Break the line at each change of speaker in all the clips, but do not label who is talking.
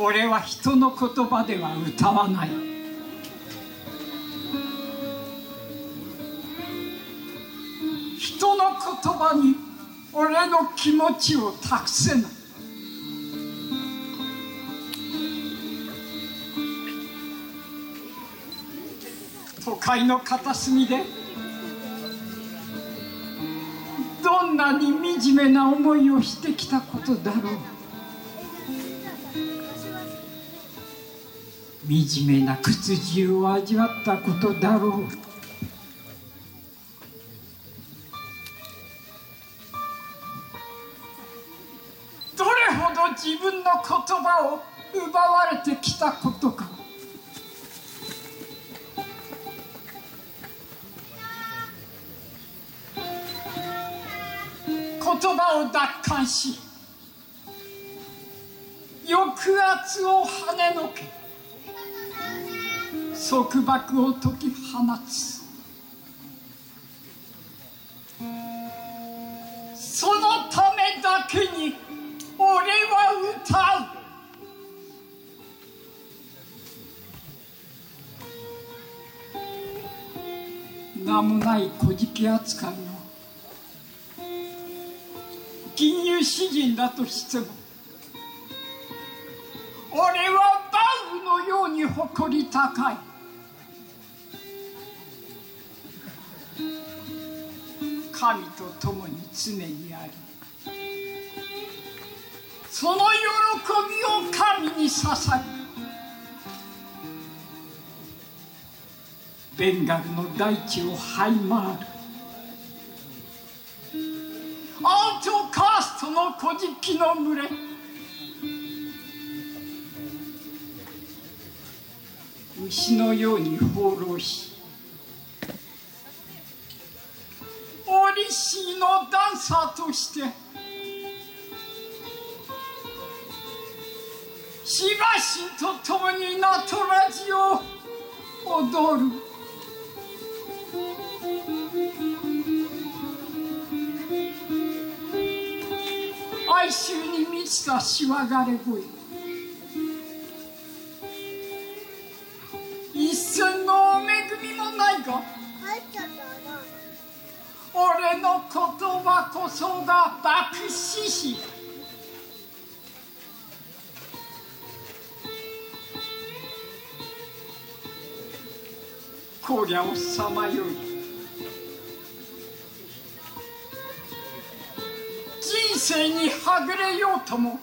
俺は人の言葉では歌わない。人の言葉に俺の気持ちを託せない。都会の片隅でどんなに惨めな思いをしてきたことだろう。惨めな屈辱を味わったことだろう。どれほど自分の言葉を奪われてきたことか。言葉を奪還し、抑圧をはねのけ、束縛を解き放つ。そのためだけに俺は歌う。名もない小じ扱いの金融詩人だとしても、俺はバウのように誇り高い。神と共に常にあり、その喜びを神に捧げ、ベンガルの大地を這い回る。アウトカーストの小じの群れ、牛のように放浪し、オリシーのダンサーとしてシバ神と共にナトラジを踊る。哀愁に満ちたしわがれ声、一銭の恵みもないが、俺の言葉こそが爆死し、荒野をさまよい、人生にはぐれようとも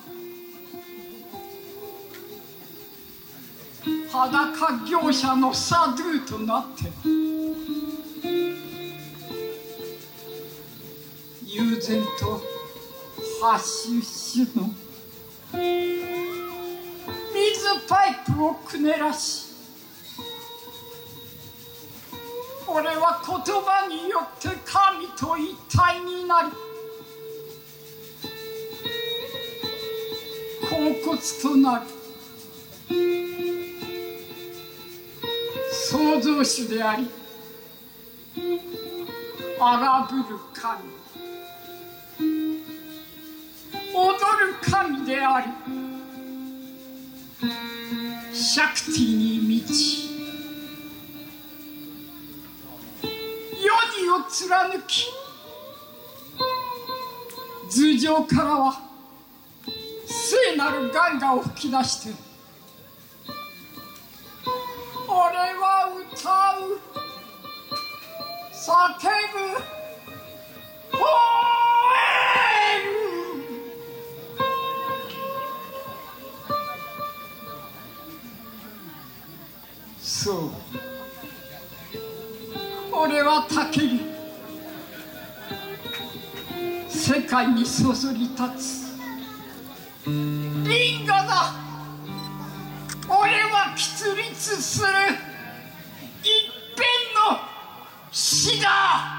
裸業者のサドゥとなって悠然とハッシュシュの水パイプをくねらし、俺は言葉によって神と一体になり、恍惚となる創造主であり、荒ぶる神、踊る神であり、シャクティに満ち、世にを貫き、頭上からは聖なるガンガを吹き出して、俺は歌う、叫ぶ、吠える。そう、俺はたけり、世界にそそり立つリンガだ。俺は喫立する一片の死だ。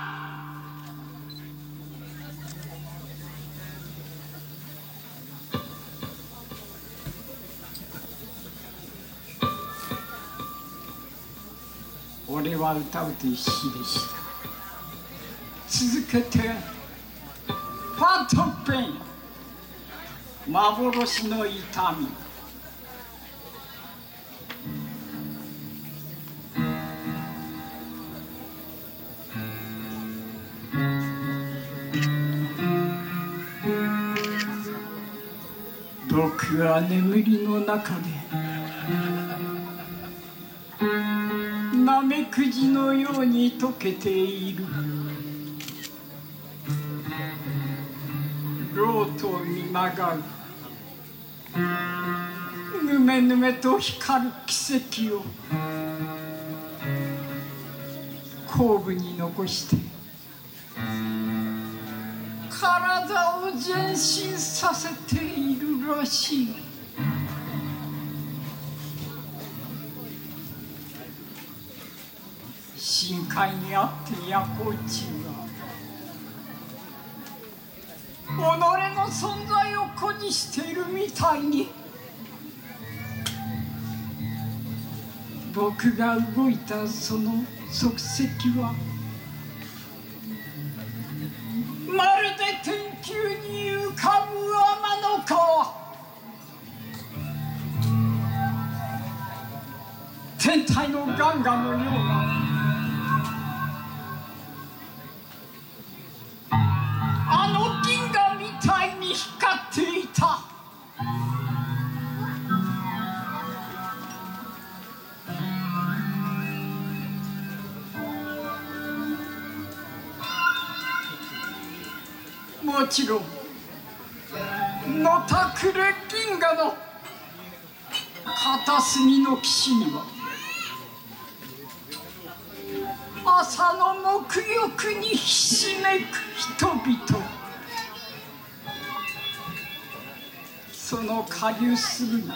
俺は歌うという詩でした。続けてファントムペイン、幻の痛み。 僕は眠りの中でナメクジのように溶けている。ろうとを見まがうぬめぬめと光る奇跡を後部に残して体を前進させているらしい。深海にあって夜光虫は己の存在を誇示しているみたいに、僕が動いたその足跡はまるで天空に浮かぶ天の川、天体のガンガのようなあの銀河みたいに光っていた。もちろんのたくれ銀河の片隅の岸には朝の沐浴にひしめく人々、その下流すぐに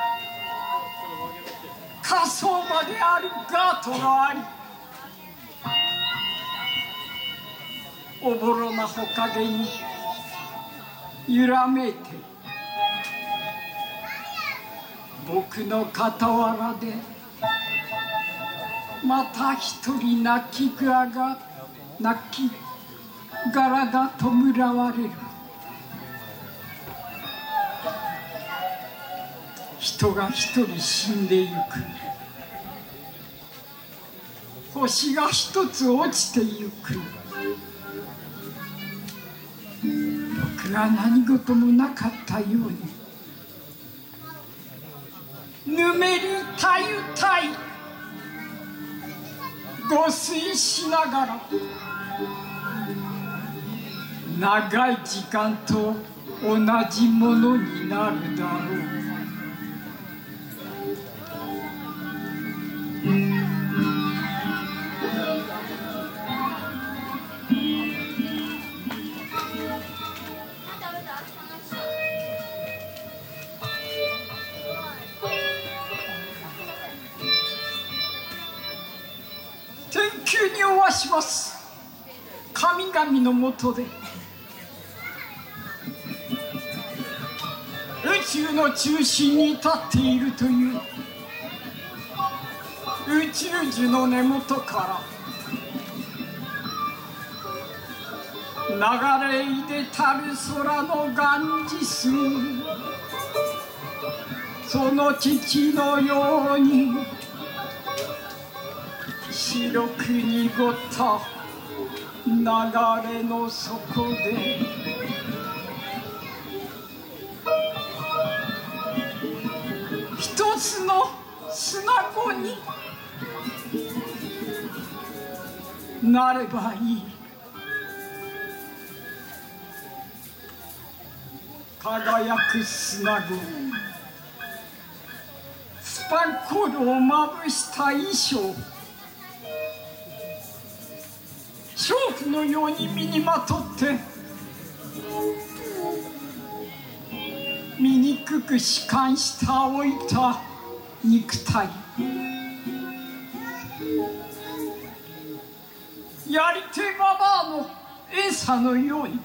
火葬場であるガートがあり、おぼろなほかげに揺らめいて僕の傍らでまた一人亡き殻が弔われる。人が一人死んでゆく。星が一つ落ちてゆく。僕が何事もなかったようにぬめりたゆたいご睡しながら長い時間と同じものになるだろう。天球におわします神々のもとで宇宙の中心に立っているという宇宙樹の根元から流れいでたる空のガンジス、その父のように白く濁った流れの底で一つの砂子になればいい。輝く砂子、スパンコールをまぶした衣装、娼婦のように身にまとって醜く弛緩した老いた肉体、やり手ババアの餌のように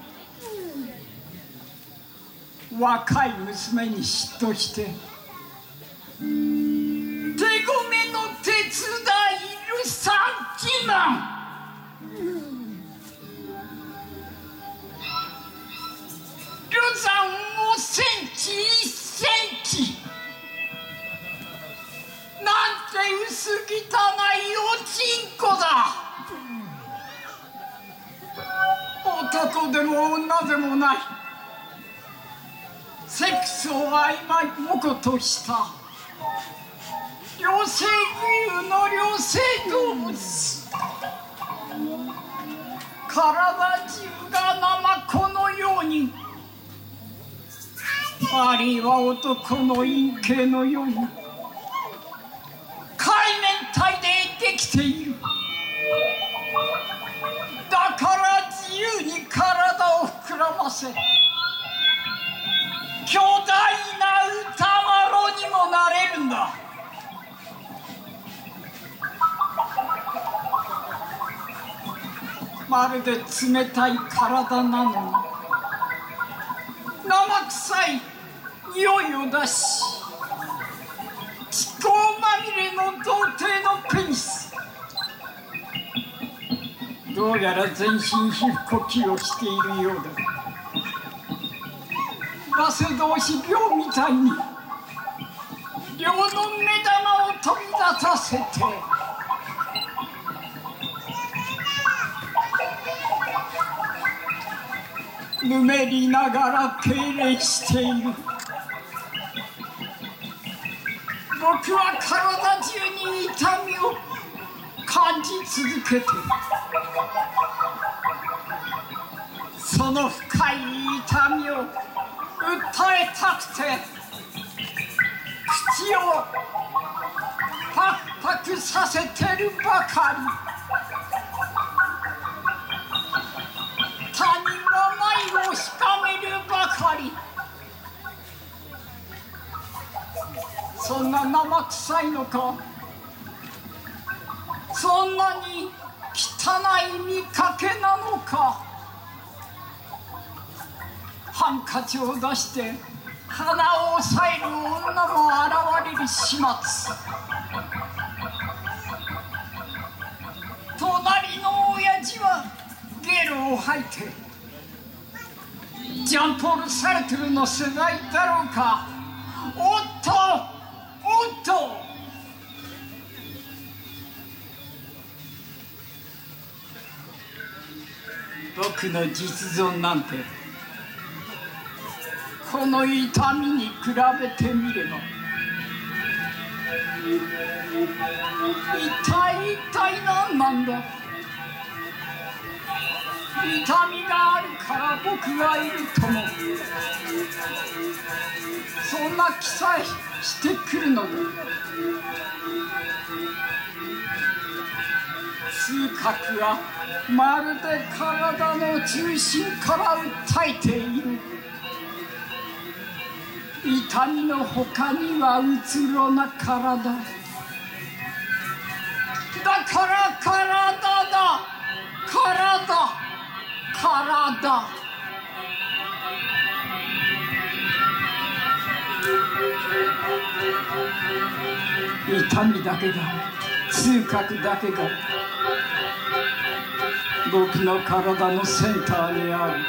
若い娘に嫉妬して手ごめの手伝いるサンチマン、流産5センチ1センチなんて薄汚いおちんこだ。男でも女でもない、 セックスを曖昧もことした両生具有の両生動物、体中がナマコのように、あるいは男の陰茎のように海綿体でできている。だから自由に体を膨らませ、巨大な歌麿にもなれるんだ。まるで冷たい体なのに生臭い匂いを出し、気候まみれの童貞のペニス、どうやら全身皮膚呼吸をしているようだ。バセ同士病みたいに両の目玉を飛び立たせて、ぬめりながら敬礼している。僕は体中に痛みを感じ続けて、その深い痛みを訴えたくて口をパクパクさせてるばかり。他人は眉をしかめるばかり。そんな生臭いのか、そんなに汚い見かけなのか。ハンカチを出して鼻を押さえる女も現れる始末。隣の親父はゲロを吐いて、ジャンポール・サルトルの世代だろうか。おっとおっと、僕の実存なんてこの痛みに比べてみれば、一体何なんだ。痛みがあるから僕がいるとも、そんな気さえしてくるのだ。痛覚はまるで体の中心から訴えている。痛みの他にはうつろな体だから体だ、体。痛みだけが、痛覚だけが僕の体のセンターにある。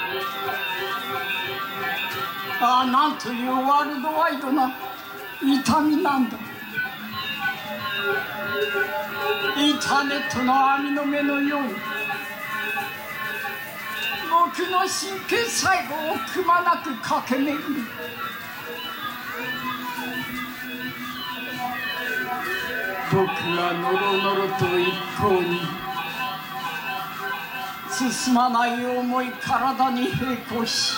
ああ、なんというワールドワイドな痛みなんだ。インターネットの網の目のように僕の神経細胞をくまなく駆け巡る。僕はノロノロと一向に進まない重い体に並行し、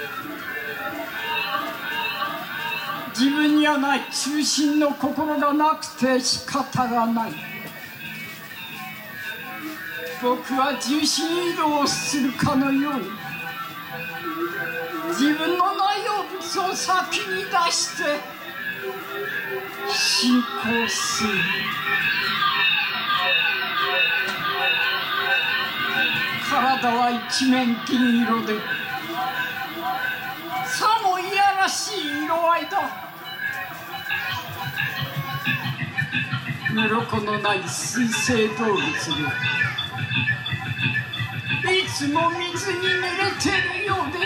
自分にはない中心の心がなくて仕方がない。僕は重心移動をするかのように自分の内容物を先に出して進行する。体は一面銀色でさもいやらしい色合いだ。鱗のない水生動物でいつも水に濡れてるようで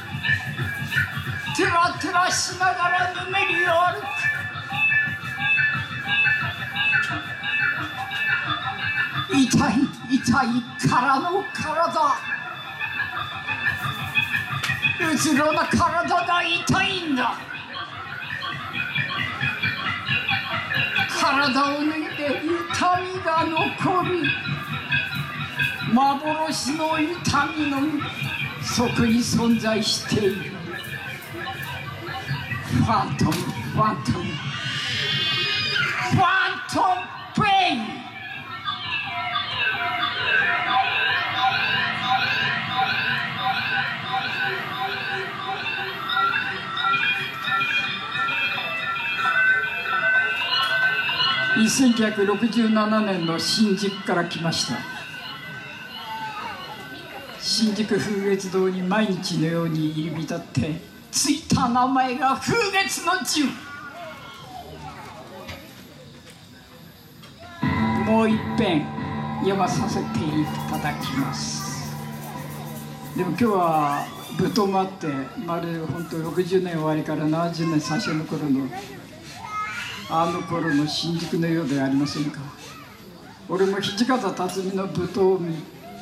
テラテラしながらぬめりを歩く。痛い痛いからの体、 うつろな体が痛いんだ。体を抜いて痛みが残る。幻の痛みのそこに存在している。ファントム、ファントム、ファントムペイン。1967年の新宿から来ました。新宿風月堂に毎日のように入り浸ってついた名前が風月の陣。もう一遍読まさせていただきます。でも今日は舞踏もあって、まるで本当60年終わりから70年最初の頃のあの頃の新宿のようではありませんか。俺も土方辰巳の舞踏を見、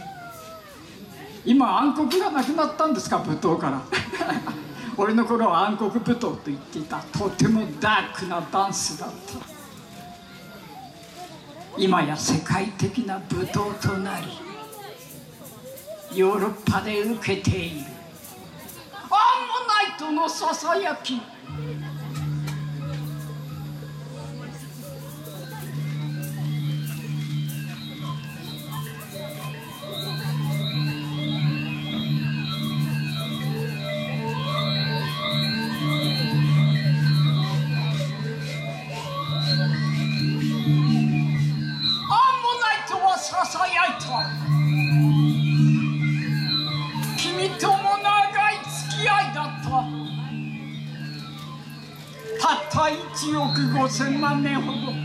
今暗黒がなくなったんですか、舞踏から俺の頃は暗黒舞踏と言っていた。とてもダークなダンスだった。今や世界的な舞踏となり、ヨーロッパで受けているアンモナイトのささやき。ささやいた。君とも長い付き合いだった。たった1億5000万年ほど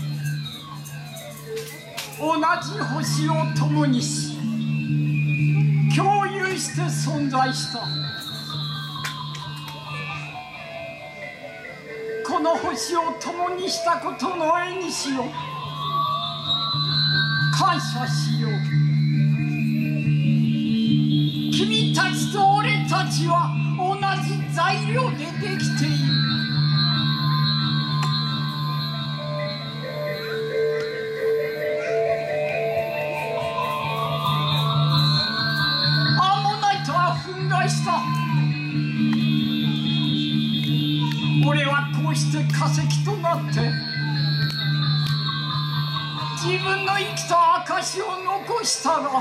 同じ星を共にし共有して存在した。この星を共にしたことの縁にしよう。感謝しよう。君たちと俺たちは同じ材料でできている。アンモナイトは憤慨した。俺はこうして化石となって自分の生きた証を残したが、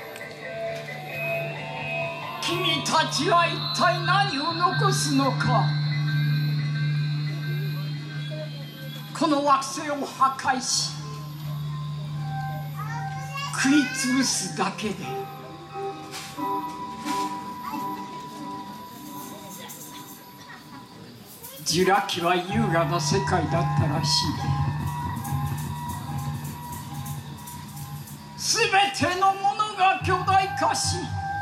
君たちは一体何を残すのか。この惑星を破壊し食い潰すだけでジュラ紀は優雅な世界だったらしい。すべてのものが巨大化し、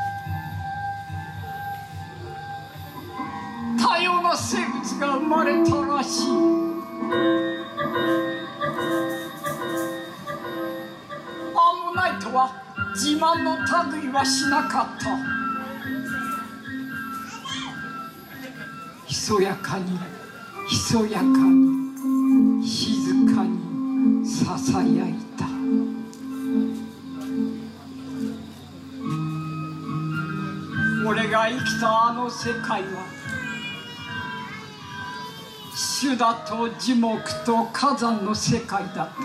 多様な生物が生まれたらしい。アンモナイトは自慢の類はしなかった。ひそやかにひそやかに静かにささやいた。俺が生きたあの世界は種だと樹木と火山の世界だった。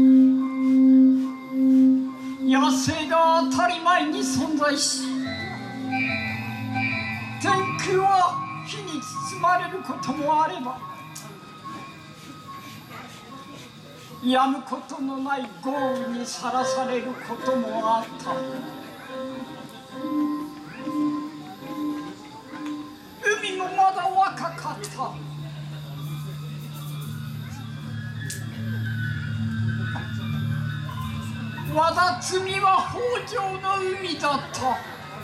野生が当たり前に存在し、天空は火に包まれることもあれば、やむことのない豪雨にさらされることもあった。海もまだ若かった。わだつみは豊穣の海だった。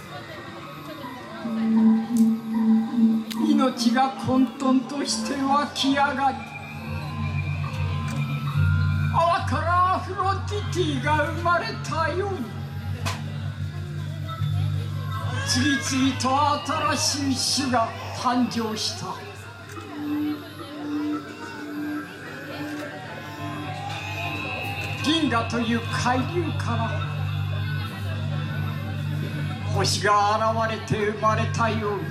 命が混沌として湧き上がり、泡からアフロディティが生まれたように、 次々と新しい種が誕生した。銀河という海流から星が現れて生まれたよう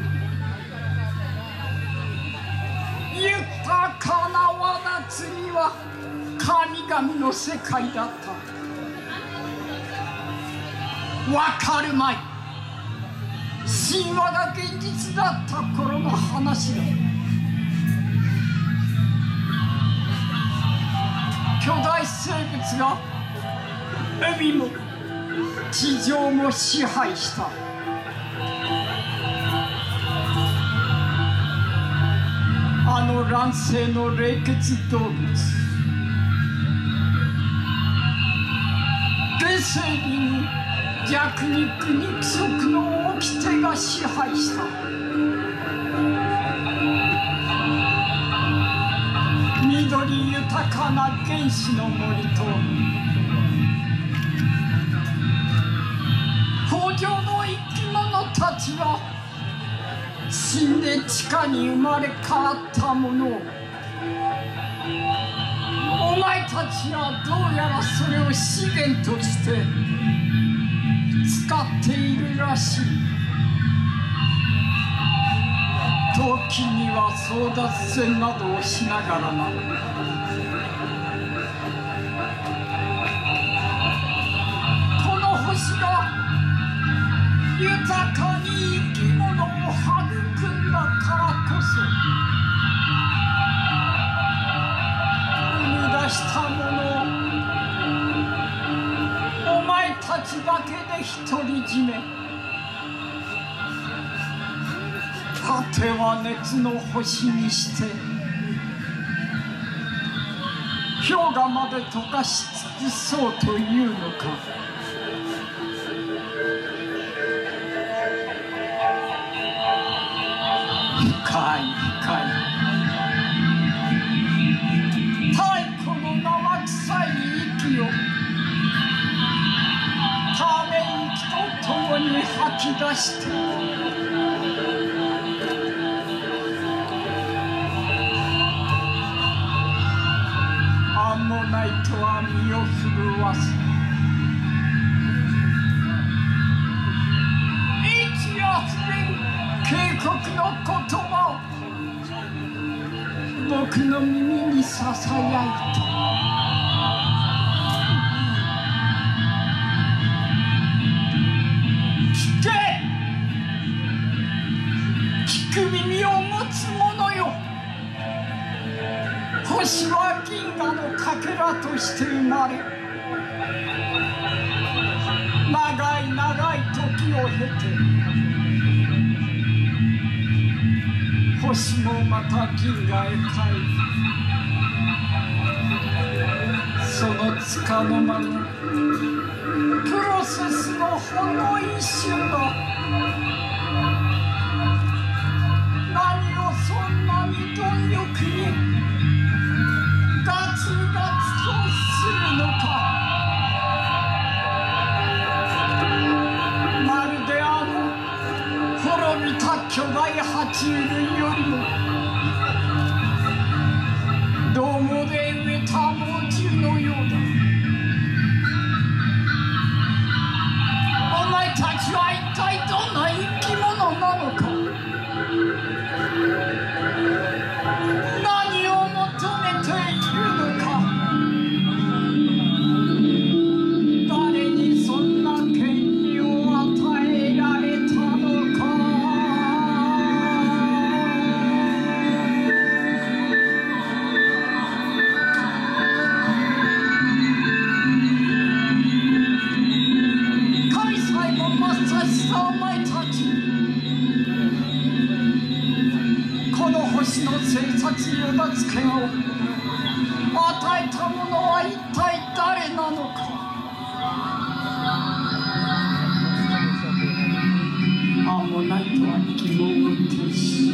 に、豊かな輪立つには神々の世界だった。わかるまい。神話が現実だった頃の話だ。巨大生物が海も地上も支配した。あの乱世の冷血動物、現世に弱肉肉食の掟が支配した。緑豊かな原始の森と豊穣の生き物たちは死んで地下に生まれ変わったものを、お前たちはどうやらそれを資源として使っているらしい。時には争奪戦などをしながらな。この星が豊かに生き物を育んだからこそ生み出したものをお前たちだけで独り占め。果ては熱の星にして氷河まで溶かし尽くそうというのか。深い深い太古の生臭い息をため息とともに吐き出してアンモナイトは身を震わす。息あふれる警告の言葉を僕の耳にささやいた。聞け、聞く耳を持つ者よ。星は銀河のかけらとして生まれ、長い長い時を経て星もまた銀河へ帰り、そのつかの間のプロセスのほんの一瞬が何をそんなに貪欲にガツガツとするのか。まるであの滅びた巨大爬虫類よりもどうもで植えた猛獣のようだ。お前たちは一体どんな生き物なのか。何を求めているのか。誰にそんな権利を与えられたのか。神さえも抹殺したお前たち、この星の生殺与奪権を与えた者は一体誰なのか。アンモナイトは疑問を呈し、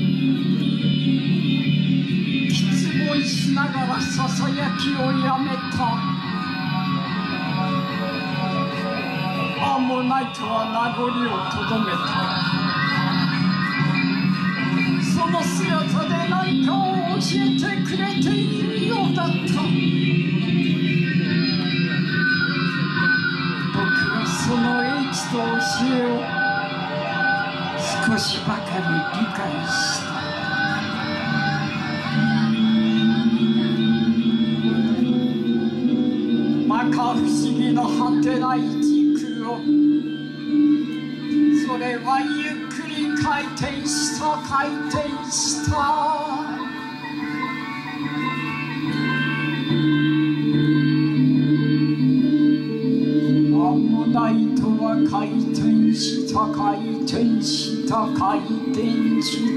失望しながらささやきをやめた。アンモもないとは名残をとどめた。その姿で何かを教えてくれているようだった。僕はその英知と教えを少しばかり理解した。摩訶不思議の果てない軸を、それはゆっくり回転した回転した。アンモナイトは回転した回転した回転した。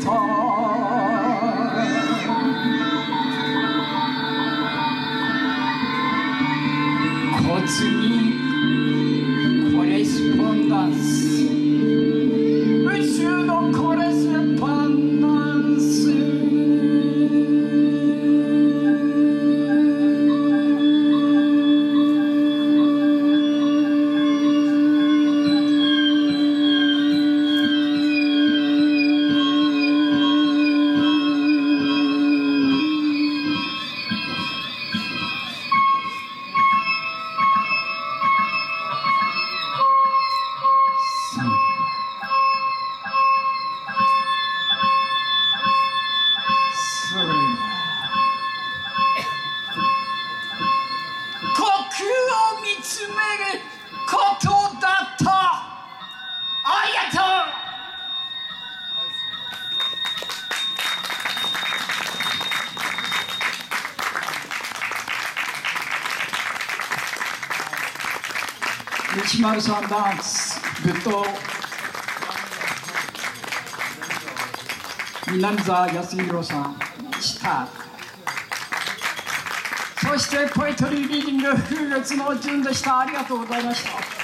骨にコレスポンダンス、宇宙のコレスポンダンス。103ダンス舞踏南沢康弘さんスタート。そしてポエトリーリーディング風月の順でした。ありがとうございました。